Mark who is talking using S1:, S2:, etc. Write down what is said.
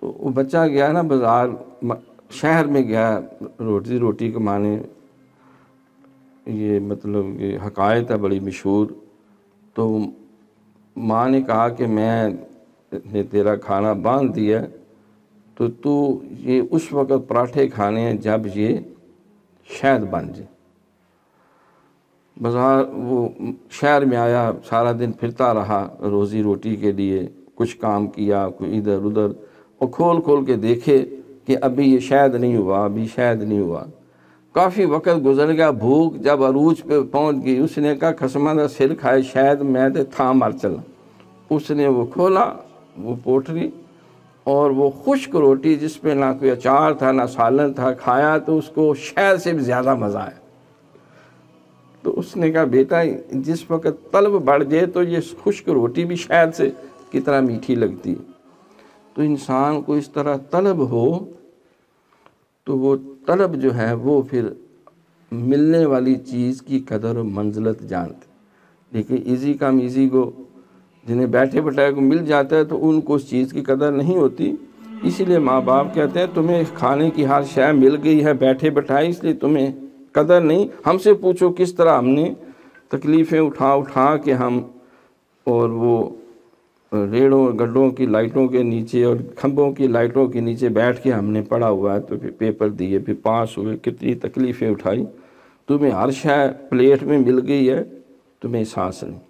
S1: تو وہ بچہ گیا نا بازار، شہر میں گیا روٹی کمانے، یہ مطلب کہ حکایت ہے بڑی مشہور۔ تو ماں نے کہا کہ میں نے تیرا کھانا باندھ دیا، تو یہ اس وقت پراٹھے کھانے ہیں جب یہ شہد بن جائے۔ بازار وہ شہر میں آیا، سارا دن پھرتا رہا روزی روٹی کے لیے، کچھ کام کیا، کوئی ادھر ادھر، اور کھول کے دیکھے کہ ابھی یہ شہد نہیں ہوا، ابھی شہد نہیں ہوا۔ کافی وقت گزر گیا، بھوک جب عروج پہ پہنچ گئی، اس نے کہا قسمہ دا سر کھائے شہد میں تے تھا مر چلا۔ اس نے وہ کھولا وہ پوٹلی، اور وہ خشک روٹی جس پہ نہ کوئی اچار تھا نہ سالن تھا، کھایا تو اس کو شہد سے بھی زیادہ مزہ آیا۔ تو اس نے کہا بیٹا جس وقت طلب بڑھ جائے تو یہ خشک روٹی بھی شہد سے کتنا میٹھی لگتی ہے۔ تو انسان کو اس طرح طلب ہو تو وہ طلب جو ہے وہ پھر ملنے والی چیز کی قدر و منزلت جانتے، لیکن ایزی کم ایزی کو، جنہیں بیٹھے بٹھائے کو مل جاتا ہے تو ان کو اس چیز کی قدر نہیں ہوتی۔ اسی لیے ماں باپ کہتے ہیں تمہیں کھانے کی ہر شے مل گئی ہے بیٹھے بٹھائے، اس لیے تمہیں قدر نہیں۔ ہم سے پوچھو کس طرح ہم نے تکلیفیں اٹھا کے ہم، اور وہ ریڑوں گڈھوں کی لائٹوں کے نیچے اور کھمبوں کی لائٹوں کے نیچے بیٹھ کے ہم نے پڑھا ہوا ہے، تو پھر پیپر دیے، پھر پاس ہوئے، کتنی تکلیفیں اٹھائی۔ تمہیں ہر شے پلیٹ میں مل گئی ہے، تمہیں احساس نہیں۔